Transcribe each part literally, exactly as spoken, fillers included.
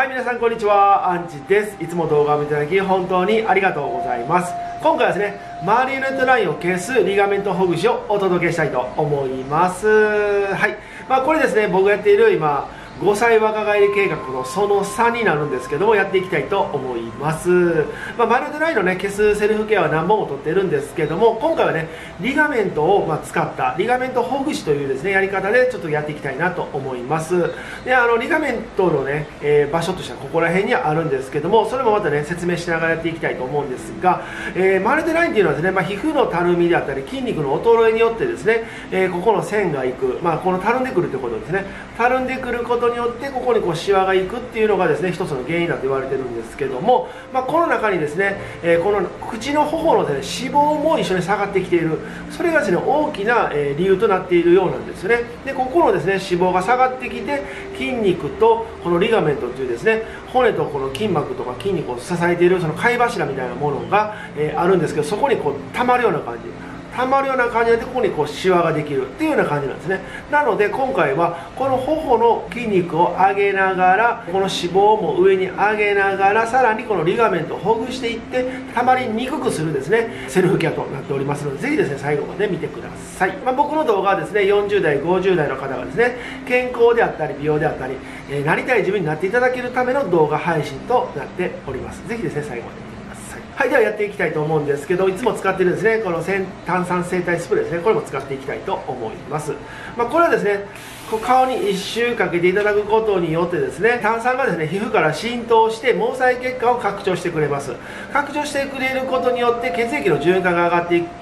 はい、皆さんこんにちは、アンチです。いつも動画を見ていただき本当にありがとうございます。今回はですね、マリオネットラインを消すリガメントほぐしをお届けしたいと思います。はい、まあ、これですね、僕がやっている今ごさい若返り計画のそのさんになるんですけども、やっていきたいと思います。まあ、マリオネットラインのね、消すセルフケアは何本も取ってるんですけども、今回はね、リガメントをまあ使ったリガメントほぐしというですね、やり方でちょっとやっていきたいなと思います。で、あのリガメントのね、えー、場所としてはここら辺にはあるんですけども、それもまたね、説明しながらやっていきたいと思うんですが、えー、マリオネットラインっていうのはですね、まあ、皮膚のたるみであったり筋肉の衰えによってですね、えー、ここの線がいく、まあ、このたるんでくるということですね。たるんでくることによってここにこうシワがいくっていうのがですね、一つの原因だと言われてるんですけども、まあ、この中にですね、えー、この口の頬のですね、脂肪も一緒に下がってきている、それがですね、大きな、えー、理由となっているようなんですよね。で、ここのですね、脂肪が下がってきて、筋肉とこのリガメントというですね、骨とこの筋膜とか筋肉を支えているその貝柱みたいなものが、えー、あるんですけど、そこにこう溜まるような感じ。溜まるような感じでここにこうシワができるっていうような感じなんですね。なので今回はこの頬の筋肉を上げながら、この脂肪も上に上げながら、さらにこのリガメントをほぐしていって溜まりにくくするですね、セルフケアとなっておりますので、ぜひですね最後まで見てください。まあ、僕の動画はですね、よんじゅうだいごじゅうだいの方がですね、健康であったり美容であったり、えー、なりたい自分になっていただけるための動画配信となっております。ぜひですね最後まで。はい、ではやっていきたいと思うんですけど、いつも使っているですね、この炭酸整体スプレーですね、これも使っていきたいと思います。まあ、これはですね、こう顔にいっ周かけていただくことによってですね、炭酸がですね、皮膚から浸透して毛細血管を拡張してくれます。拡張してくれることによって血液の循環が上がっていって、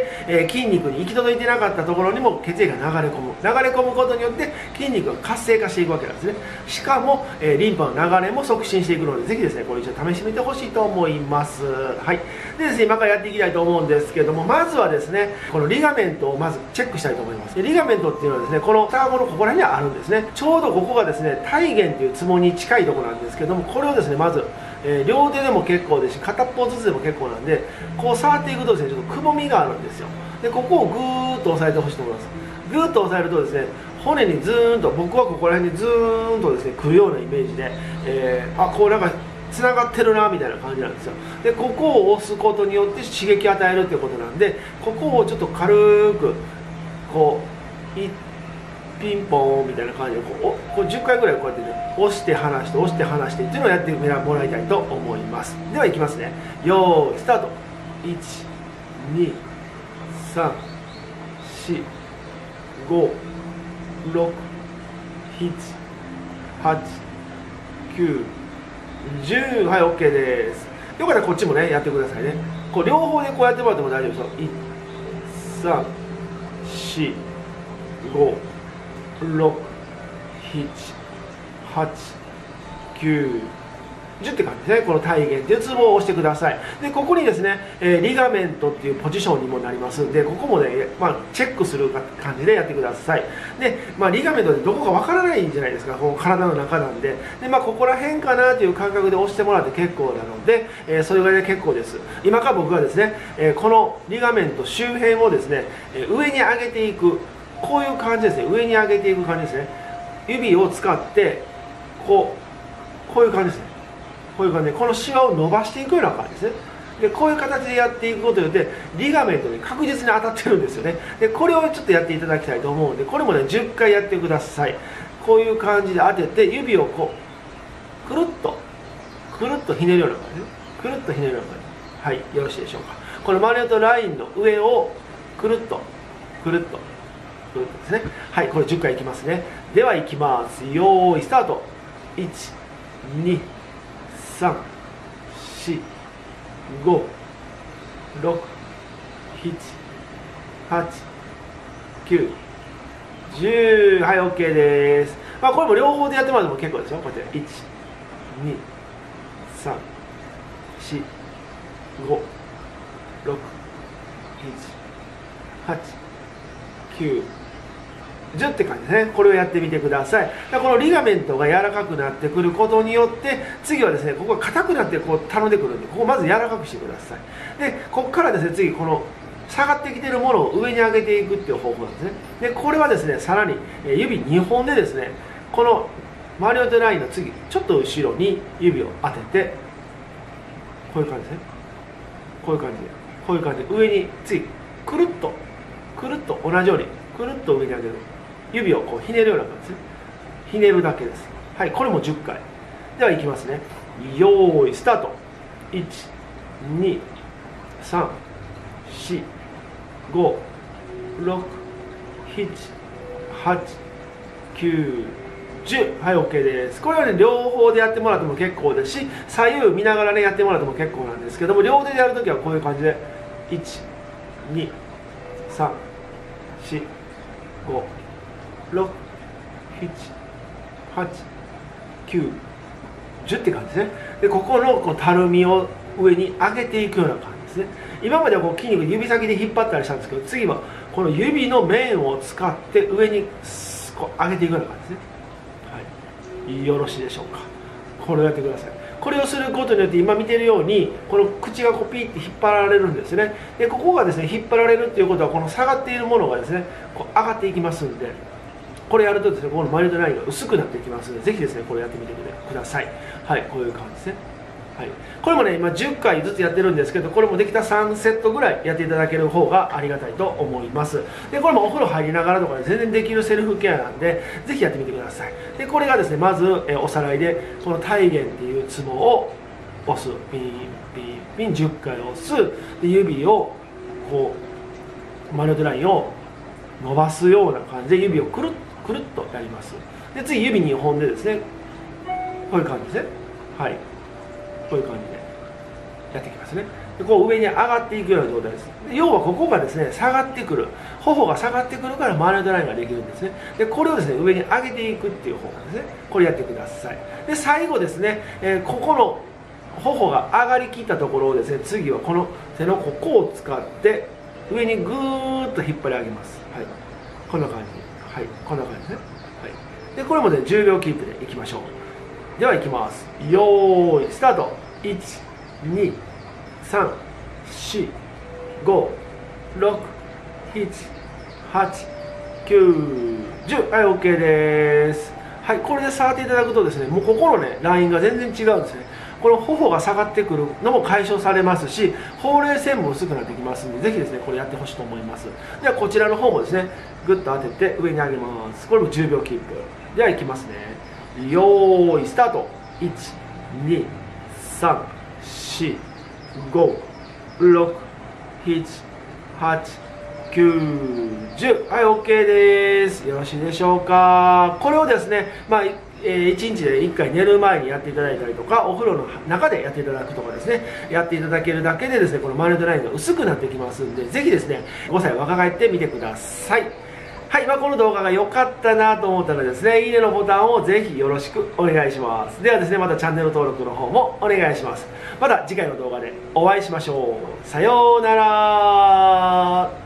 えー、筋肉に行き届いてなかったところにも血液が流れ込む。流れ込むことによって筋肉が活性化していくわけなんですね。しかも、えー、リンパの流れも促進していくので、ぜひですね、これ一度試してみてほしいと思います。はい。でですね、今からやっていきたいと思うんですけども、まずはですね、このリガメントをまずチェックしたいと思います。でリガメントっていうのはですね、この双顎のここら辺にあるんですね。ちょうどここがですね、体弦というツボに近いところなんですけども、これをですね、まず、えー、両手でも結構ですし、片っぽずつでも結構なんで、こう触っていくとですね、ちょっとくぼみがあるんですよ。で、ここをぐーっと押さえてほしいと思います。ぐーっと押さえるとですね、骨にずーんと、僕はここら辺にずーんとですね、くるようなイメージで、えー、あ、こうなんか、つながってるなみたいな感じなんですよ。でここを押すことによって刺激を与えるっていうことなんで、ここをちょっと軽くこういピンポンみたいな感じでこうこうじゅっかいぐらいこうやって、ね、押して離して押して離してっていうのをやってもらいたいと思います。ではいきますね。よーいスタート。いちにさんしごろくしちはちきゅうじゅう、はい、OK です。よかったらこっちもね、やってくださいね。こう両方でこうやってもらっても大丈夫ですよ。いち、さん、し、ご、ろく、しち、はち、きゅう、じゅうって感じですね。この体弦っていうツボを押してください。で、ここにですね、えー、リガメントっていうポジションにもなりますんで、ここもね、まあ、チェックする感じでやってください。で、まあ、リガメントってどこかわからないんじゃないですか、この体の中なんで。で、まあ、ここら辺かなという感覚で押してもらって結構なので、えー、それぐらいで結構です。今から僕はですね、えー、このリガメント周辺をですね、えー、上に上げていく、こういう感じですね、上に上げていく感じですね。指を使って、こう、こういう感じですね。こういう感じでこのシワを伸ばしていくような感じですね。でこういう形でやっていくことによってリガメントに確実に当たってるんですよね。でこれをちょっとやっていただきたいと思うので、これもねじゅっかいやってください。こういう感じで当てて指をこうくるっとくるっとひねるような感じね。くるっとひねるような感じ。はい、よろしいでしょうか。このマリオネットラインの上をくるっとくるっとくるっとですね。はい、これじゅっかいいきますね。ではいきます。よーいスタート。いちにさんしごろくしちはちきゅうじゅう、はい OK です。まあこれも両方でやってもらっても結構ですよ。こうやっていちにさんしごろくしちはちきゅうじゅうって感じですね。これをやってみてください。このリガメントが柔らかくなってくることによって、次はですね、ここが硬くなってこう頼んでくるんで、ここをまず柔らかくしてください。で、ここからですね、次この下がってきているものを上に上げていくっていう方法なんですね。で、これはですね、さらに指にほんでですね、このマリオットラインの次ちょっと後ろに指を当てて、こういう感じですね。こういう感じでこういう感じで上に次くるっとくるっと同じようにくるっと上に上げる、指をこうひねるような感じですね。ひねるだけです。はい、これもじゅっかい。ではいきますね。よーいスタート。いち、に、さん、よん、ご、ろく、なな、はち、きゅう、じゅう。はい、 OK です。これはね両方でやってもらっても結構ですし、左右見ながらねやってもらっても結構なんですけども、両手でやるときはこういう感じでいち、に、さん、よん、ご、ろく、なな、はち、きゅう、じゅうって感じですね。でここのこうたるみを上に上げていくような感じですね。今まではこう筋肉指先で引っ張ったりしたんですけど、次はこの指の面を使って上にこう上げていくような感じですね。はい、よろしいでしょうか。これをやってください。これをすることによって今見てるようにこの口がこうピッて引っ張られるんですね。でここがですね引っ張られるっていうことはこの下がっているものがですねこう上がっていきますんで、これやるとですねこのマリオットラインが薄くなっていきますので、ぜひですねこれやってみてください。はい、こういう感じですね。はい、これもね今じゅっかいずつやってるんですけど、これもできたさんセットぐらいやっていただける方がありがたいと思います。でこれもお風呂入りながらとかで全然できるセルフケアなんで、ぜひやってみてください。でこれがですねまずえおさらいで、この体弦っていうツボを押す、ピンピンピンじゅっかい押す。で指をこうマリオットラインを伸ばすような感じで指をくるっくるっとやります。で次指にほんでですねこういう感じですね。はい、こういう感じでやっていきますね。でこう上に上がっていくような状態です。で要はここがですね下がってくる、頬が下がってくるからマリオットラインができるんですね。でこれをですね上に上げていくっていう方なんですね。これやってください。で最後ですね、えー、ここの頬が上がりきったところをですね、次はこの手のここを使って上にぐーっと引っ張り上げます。はい、こんな感じ。はい、こんな感じですね。はい、でこれもねじゅうびょうキープでいきましょう。ではいきます。よーいスタート。いち、に、さん、よん、ご、ろく、なな、はち、きゅう、じゅう。はい、 OK です。はい、これで触っていただくとですね、もうここのねラインが全然違うんですね。この頬が下がってくるのも解消されますし、ほうれい線も薄くなってきますので、ぜひですねこれやってほしいと思います。ではこちらの方もですねグッと当てて上に上げます。これもじゅうびょうキープではいきますね。よーいスタート。いち、に、さん、よん、ご、ろく、なな、はち、きゅう、じゅう。はい、 OK です。よろしいでしょうか。これをですね、まあえー、いちにちでいっかい寝る前にやっていただいたりとか、お風呂の中でやっていただくとかですね、やっていただけるだけでですねこのマリオットラインが薄くなってきますんで、ぜひですねごさい若返ってみてください。はい、まあ、この動画が良かったなと思ったらですね、いいねのボタンをぜひよろしくお願いします。ではですねまたチャンネル登録の方もお願いします。また次回の動画でお会いしましょう。さようなら。